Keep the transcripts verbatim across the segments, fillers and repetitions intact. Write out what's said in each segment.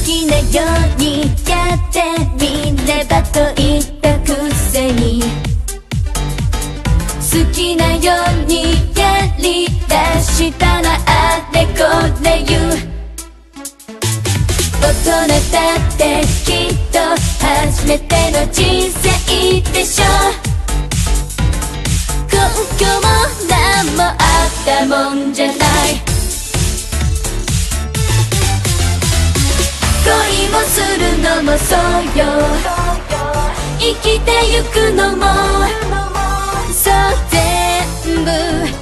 きなようにやってみればと言ったくせに、好きなようにやりだしたらあれこれ言う。大人だってきっと初めての人生でしょ。根拠も何もあったもんじゃない。恋もするのもそうよ、生きてゆくのもそう、全部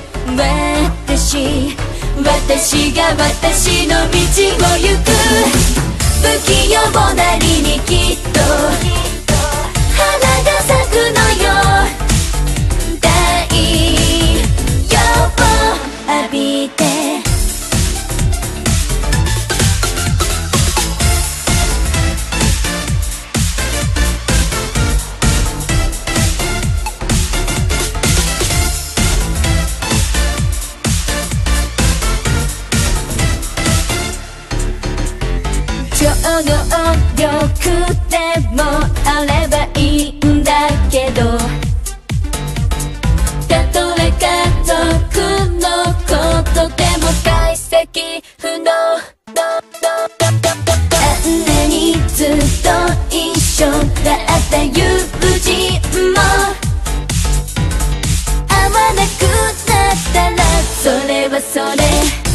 私私が私の道を行く。不器用なりにきっと花が咲くのよ。太陽を浴びて超能力でもあればいいんだけど、たとえ家族のことでも解析不能。あんなにずっと一緒だった友人も会わなくなったらそれはそれ。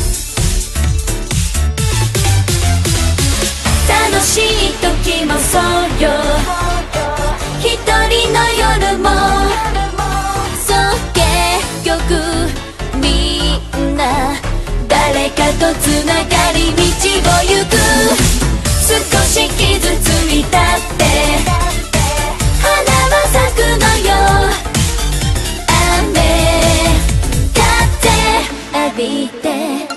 楽しい時もそうよ、一人の夜もそう、結局みんな誰かとつながり道を行く。少し傷ついたって花は咲くのよ。雨風浴びて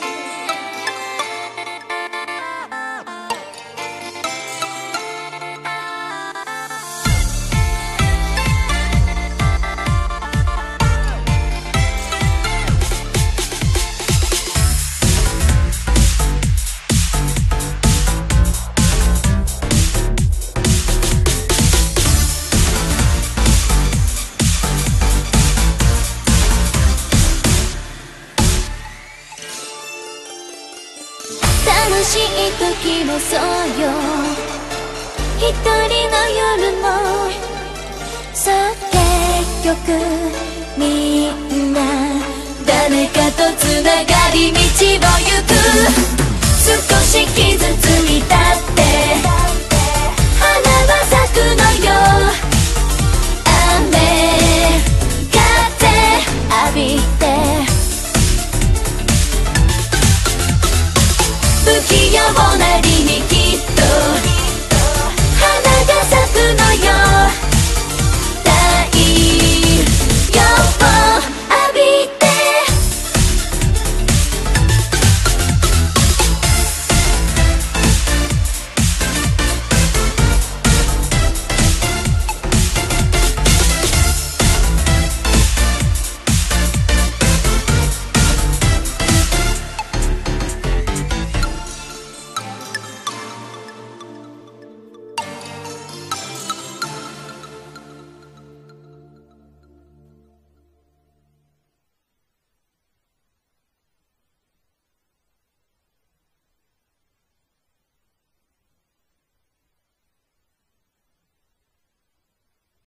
楽しい時もそうよ、一人の夜もそう、結局みんな誰かとつながり道を行く。少し傷ついたって花は咲くのよ。雨風浴びて不器用な